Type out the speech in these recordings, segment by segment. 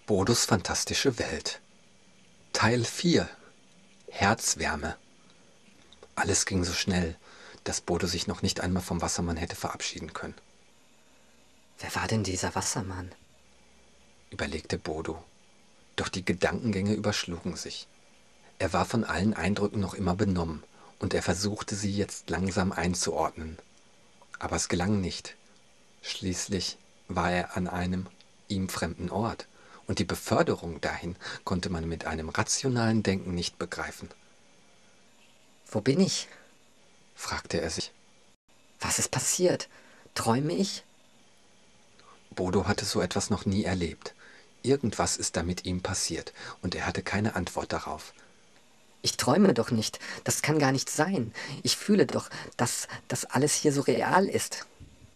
Bodos fantastische Welt. Teil 4. Herzwärme. Alles ging so schnell, dass Bodo sich noch nicht einmal vom Wassermann hätte verabschieden können. Wer war denn dieser Wassermann? Überlegte Bodo. Doch die Gedankengänge überschlugen sich. Er war von allen Eindrücken noch immer benommen, und er versuchte sie jetzt langsam einzuordnen. Aber es gelang nicht. Schließlich war er an einem ihm fremden Ort, und die Beförderung dahin konnte man mit einem rationalen Denken nicht begreifen. Wo bin ich? Fragte er sich. Was ist passiert? Träume ich? Bodo hatte so etwas noch nie erlebt. Irgendwas ist da mit ihm passiert, und er hatte keine Antwort darauf. Ich träume doch nicht. Das kann gar nicht sein. Ich fühle doch, dass das alles hier so real ist.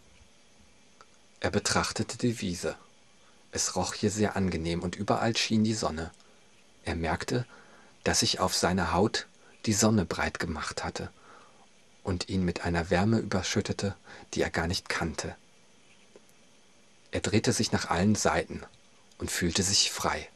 Er betrachtete die Wiese. Es roch hier sehr angenehm und überall schien die Sonne. Er merkte, dass sich auf seiner Haut die Sonne breit gemacht hatte und ihn mit einer Wärme überschüttete, die er gar nicht kannte. Er drehte sich nach allen Seiten und fühlte sich frei.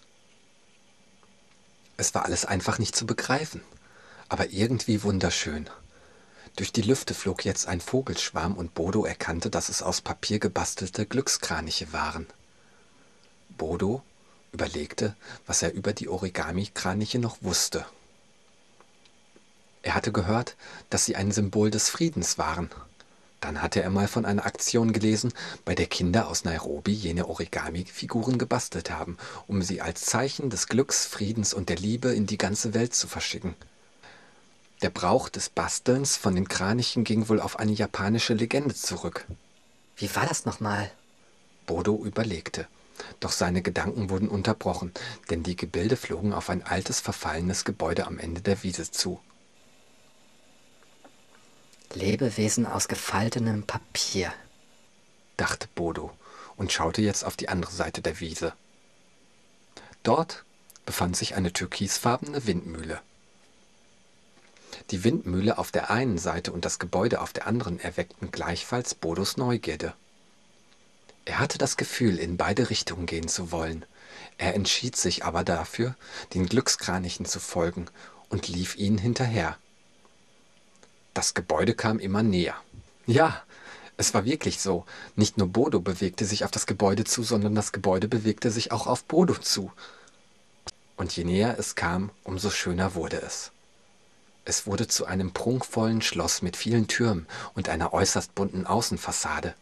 Es war alles einfach nicht zu begreifen, aber irgendwie wunderschön. Durch die Lüfte flog jetzt ein Vogelschwarm und Bodo erkannte, dass es aus Papier gebastelte Glückskraniche waren. Bodo überlegte, was er über die Origami-Kraniche noch wusste. Er hatte gehört, dass sie ein Symbol des Friedens waren. Dann hatte er mal von einer Aktion gelesen, bei der Kinder aus Nairobi jene Origami-Figuren gebastelt haben, um sie als Zeichen des Glücks, Friedens und der Liebe in die ganze Welt zu verschicken. Der Brauch des Bastelns von den Kranichen ging wohl auf eine japanische Legende zurück. Wie war das nochmal? Bodo überlegte. Doch seine Gedanken wurden unterbrochen, denn die Gebilde flogen auf ein altes, verfallenes Gebäude am Ende der Wiese zu. Lebewesen aus gefaltenem Papier, dachte Bodo und schaute jetzt auf die andere Seite der Wiese. Dort befand sich eine türkisfarbene Windmühle. Die Windmühle auf der einen Seite und das Gebäude auf der anderen erweckten gleichfalls Bodos Neugierde. Er hatte das Gefühl, in beide Richtungen gehen zu wollen. Er entschied sich aber dafür, den Glückskranichen zu folgen und lief ihnen hinterher. Das Gebäude kam immer näher. Ja, es war wirklich so. Nicht nur Bodo bewegte sich auf das Gebäude zu, sondern das Gebäude bewegte sich auch auf Bodo zu. Und je näher es kam, umso schöner wurde es. Es wurde zu einem prunkvollen Schloss mit vielen Türmen und einer äußerst bunten Außenfassade.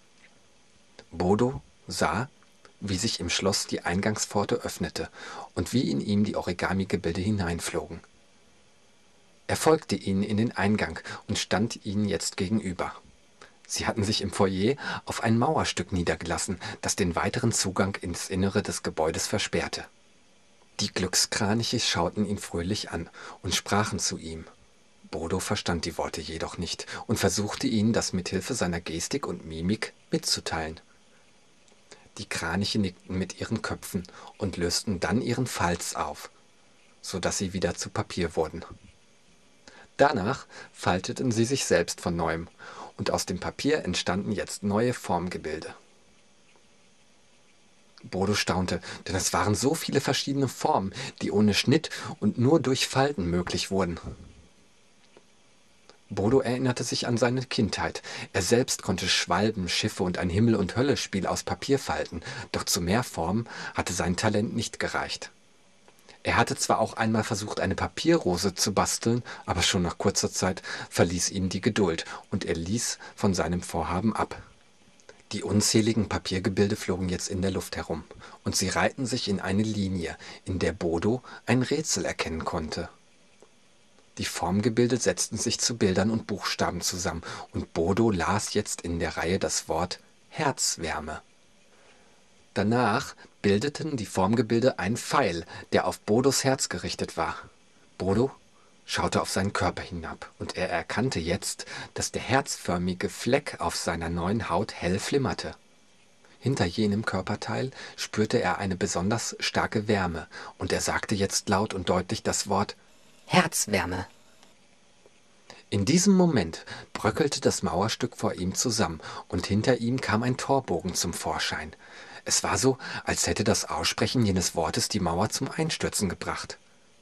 Bodo sah, wie sich im Schloss die Eingangspforte öffnete und wie in ihm die Origami-Gebilde hineinflogen. Er folgte ihnen in den Eingang und stand ihnen jetzt gegenüber. Sie hatten sich im Foyer auf ein Mauerstück niedergelassen, das den weiteren Zugang ins Innere des Gebäudes versperrte. Die Glückskraniche schauten ihn fröhlich an und sprachen zu ihm. Bodo verstand die Worte jedoch nicht und versuchte ihnen das mithilfe seiner Gestik und Mimik mitzuteilen. Die Kraniche nickten mit ihren Köpfen und lösten dann ihren Falz auf, so dass sie wieder zu Papier wurden. Danach falteten sie sich selbst von neuem, und aus dem Papier entstanden jetzt neue Formgebilde. Bodo staunte, denn es waren so viele verschiedene Formen, die ohne Schnitt und nur durch Falten möglich wurden. Bodo erinnerte sich an seine Kindheit. Er selbst konnte Schwalben, Schiffe und ein Himmel- und Hölle-Spiel aus Papier falten, doch zu mehr Formen hatte sein Talent nicht gereicht. Er hatte zwar auch einmal versucht, eine Papierrose zu basteln, aber schon nach kurzer Zeit verließ ihn die Geduld und er ließ von seinem Vorhaben ab. Die unzähligen Papiergebilde flogen jetzt in der Luft herum und sie reihten sich in eine Linie, in der Bodo ein Rätsel erkennen konnte. Die Formgebilde setzten sich zu Bildern und Buchstaben zusammen und Bodo las jetzt in der Reihe das Wort Herzwärme. Danach bildeten die Formgebilde einen Pfeil, der auf Bodos Herz gerichtet war. Bodo schaute auf seinen Körper hinab und er erkannte jetzt, dass der herzförmige Fleck auf seiner neuen Haut hell flimmerte. Hinter jenem Körperteil spürte er eine besonders starke Wärme und er sagte jetzt laut und deutlich das Wort Herzwärme. In diesem Moment bröckelte das Mauerstück vor ihm zusammen und hinter ihm kam ein Torbogen zum Vorschein. Es war so, als hätte das Aussprechen jenes Wortes die Mauer zum Einstürzen gebracht.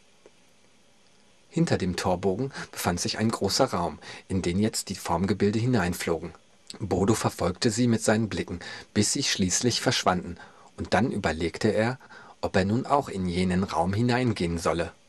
Hinter dem Torbogen befand sich ein großer Raum, in den jetzt die Formgebilde hineinflogen. Bodo verfolgte sie mit seinen Blicken, bis sie schließlich verschwanden, und dann überlegte er, ob er nun auch in jenen Raum hineingehen solle.